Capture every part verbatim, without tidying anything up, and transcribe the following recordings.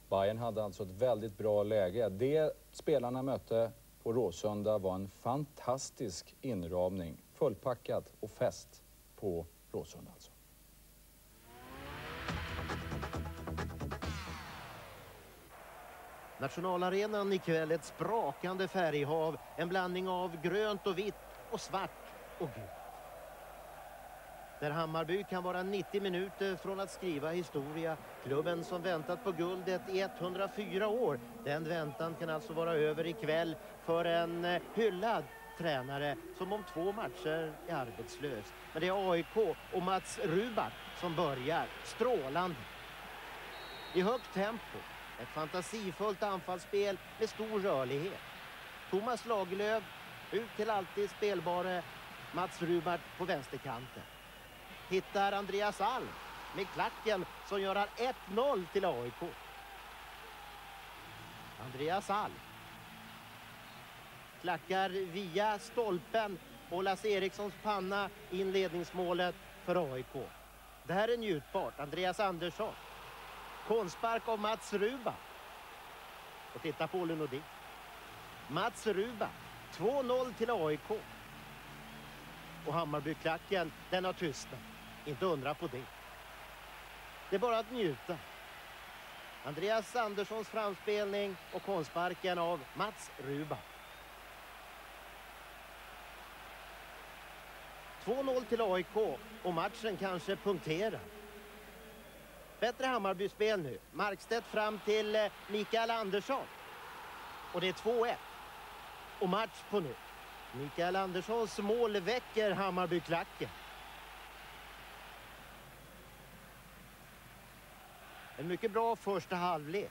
Bayern hade alltså ett väldigt bra läge. Det spelarna mötte på Råsunda var en fantastisk inramning. Fullpackat och fest på Råsunda alltså. Nationalarenan ikväll ett sprakande färghav, en blandning av grönt och vitt och svart och gult. Där Hammarby kan vara nittio minuter från att skriva historia. Klubben som väntat på guldet i etthundrafyra år. Den väntan kan alltså vara över ikväll för en hyllad tränare som om två matcher är arbetslös. Men det är A I K och Mats Ruback som börjar strålande. I högt tempo. Ett fantasifullt anfallsspel med stor rörlighet. Thomas Lagerlöf ut till alltid spelbare Mats Ruback på vänsterkanten. Hittar Andreas Alm med klacken som gör ett noll till A I K. Andreas Alm klackar via stolpen och Lasse Erikssons panna inledningsmålet för A I K. Det här är njutbart. Andreas Andersson. Konspark av Mats Ruback. Och titta på Olle Nordin. Mats Ruback. två noll till A I K. Och Hammarby-klacken, den har tystnat. Inte undra på det. Det är bara att njuta. Andreas Anderssons framspelning och konsparken av Mats Ruback. två noll till A I K och matchen kanske punkterar. Bättre Hammarby-spel nu. Markstedt fram till Mikael Andersson. Och det är två ett. Och match på nu. Mikael Anderssons mål väcker Hammarby-klacken. En mycket bra första halvlek.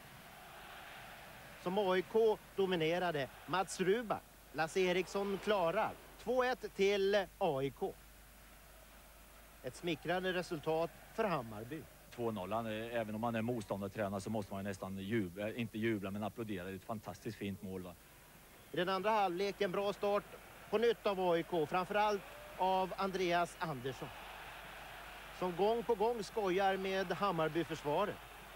Som A I K dominerade. Mats Ruback. Lasse Eriksson klarar. två ett till A I K. Ett smickrande resultat för Hammarby. två noll. Även om man är motståndartränare så måste man nästan jubla, inte jubla men applådera. Det är ett fantastiskt fint mål, va? I den andra halvleken bra start på nytt av A I K. Framförallt av Andreas Andersson. Som gång på gång skojar med Hammarby-försvaret.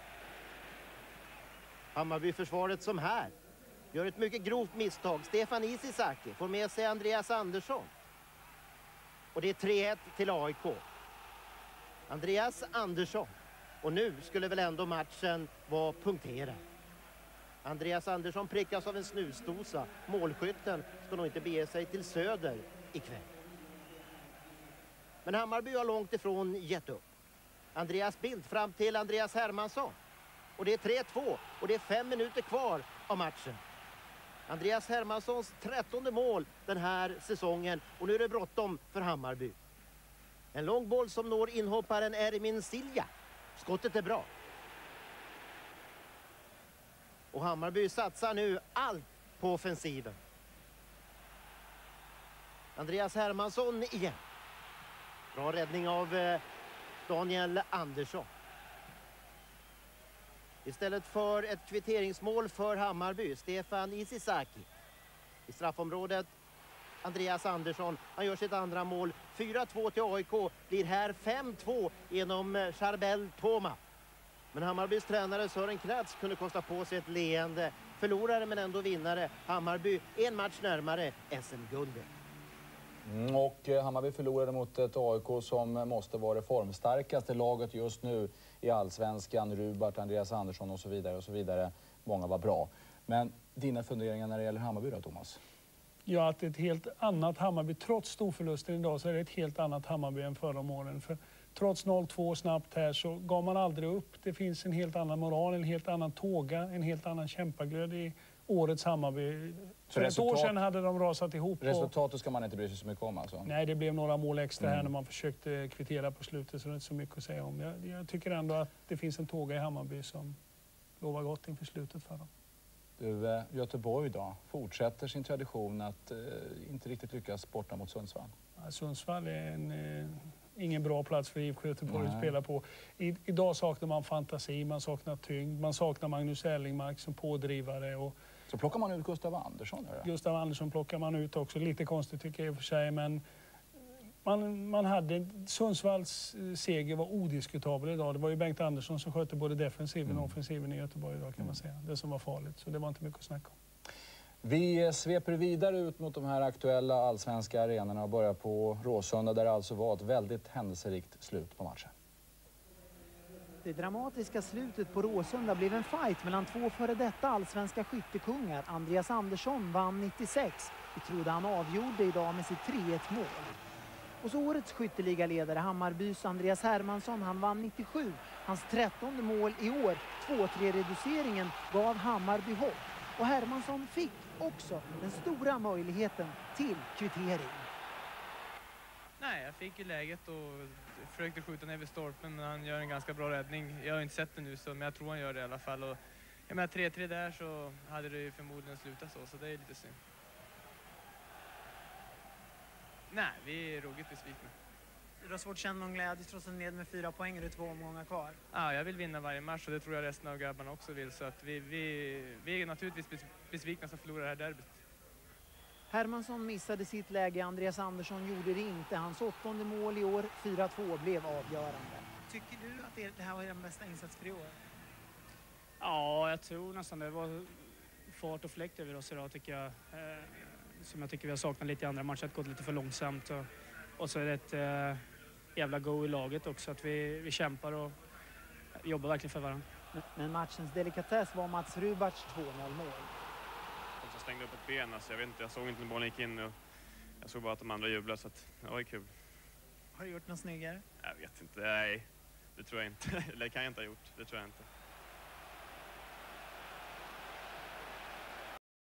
Hammarby-försvaret som här gör ett mycket grovt misstag. Stefan Isisaki får med sig Andreas Andersson. Och det är tre ett till A I K. Andreas Andersson. Och nu skulle väl ändå matchen vara punkterad. Andreas Andersson prickas av en snusdosa. Målskytten ska nog inte bege sig till söder ikväll. Men Hammarby har långt ifrån gett upp. Andreas Bildt fram till Andreas Hermansson. Och det är tre två och det är fem minuter kvar av matchen. Andreas Hermanssons trettonde mål den här säsongen. Och nu är det bråttom för Hammarby. En lång boll som når inhopparen Ermin Silja. Skottet är bra. Och Hammarby satsar nu allt på offensiven. Andreas Hermansson igen. Bra räddning av eh, Daniel Andersson. Istället för ett kvitteringsmål för Hammarby. Stefan Isisaki. I straffområdet Andreas Andersson. Han gör sitt andra mål. fyra två till A I K. Blir här fem två genom Charbel Toma. Men Hammarbys tränare Sören Kratz kunde kosta på sig ett leende. Förlorare men ändå vinnare. Hammarby en match närmare S M-guldet. Mm, och eh, Hammarby förlorade mot ett A I K som måste vara det formstarkaste laget just nu i Allsvenskan. Ruback, Andreas Andersson och så vidare och så vidare. Många var bra. Men dina funderingar när det gäller Hammarby då, Thomas? Ja, att det är ett helt annat Hammarby. Trots storförlusten idag så är det ett helt annat Hammarby än förra om åren. För trots noll två snabbt här så gav man aldrig upp. Det finns en helt annan moral, en helt annan tåga, en helt annan kämpaglöd i årets Hammarby. För ett år sedan hade de rasat ihop. Resultatet och... ska man inte bry sig så mycket om alltså? Nej, det blev några mål extra mm. här när man försökte kvittera på slutet, så det är inte så mycket att säga om. Jag, jag tycker ändå att det finns en tåga i Hammarby som lovar gott inför slutet för dem. Du, Göteborg då fortsätter sin tradition att eh, inte riktigt lyckas borta mot Sundsvall. Ja, Sundsvall är en, eh, ingen bra plats för I F K Göteborg att spela på. I, idag saknar man fantasi, man saknar tyngd, man saknar Magnus Erlingmark som pådrivare. Och så plockar man ut Gustav Andersson? Eller? Gustav Andersson plockar man ut också. Lite konstigt tycker jag i och för sig, men man, man hade, Sundsvalls seger var odiskutabel idag. Det var ju Bengt Andersson som skötte både defensiven och mm. offensiven i Göteborg idag, kan man säga. Det som var farligt, så det var inte mycket att snacka om. Vi sveper vidare ut mot de här aktuella allsvenska arenorna och börjar på Råsunda där det alltså var ett väldigt händelserikt slut på matchen. Det dramatiska slutet på Råsunda blev en fight mellan två före detta allsvenska skyttekungar. Andreas Andersson vann nittiosex. Vi trodde han avgjorde idag med sitt tre ett mål. Och så årets skytteligaledare Hammarbys Andreas Hermansson, han vann nittiosju. Hans trettonde mål i år, två tre reduceringen, gav Hammarby hopp. Och Hermansson fick också den stora möjligheten till kvittering. Nej, jag fick ju läget och försökte skjuta ner vid stolpen, men han gör en ganska bra räddning. Jag har inte sett det nu, så, men jag tror han gör det i alla fall. Och, jag menar, tre tre där så hade det ju förmodligen slutat så, så det är lite synd. Nej, vi är ruggigt besvikna. Du har svårt att känna någon glädje trots att ned med fyra poäng och det är två omgångar kvar. Ja, jag vill vinna varje match och det tror jag resten av grabbarna också vill. Så att vi, vi, vi är naturligtvis besvikna som förlorar det här derbyt. Hermansson missade sitt läge, Andreas Andersson gjorde det inte. Hans åttonde mål i år, fyra två, blev avgörande. Tycker du att det här var den bästa insats för i år? Ja, jag tror nästan det var fart och fläkt över oss idag, tycker jag. Eh, som jag tycker vi har saknat lite i andra matcher, att gått lite för långsamt. Och, och så är det ett eh, jävla go i laget också, att vi, vi kämpar och jobbar verkligen för varandra. Men matchens delikatess var Mats Rubarts två noll mål. Jag stängde upp ett ben, alltså jag vet inte, jag såg inte när bollen gick in och jag såg bara att de andra jublade, så att det var kul. Har du gjort något snyggare? Jag vet inte, nej, det tror jag inte. Det kan jag inte ha gjort, det tror jag inte.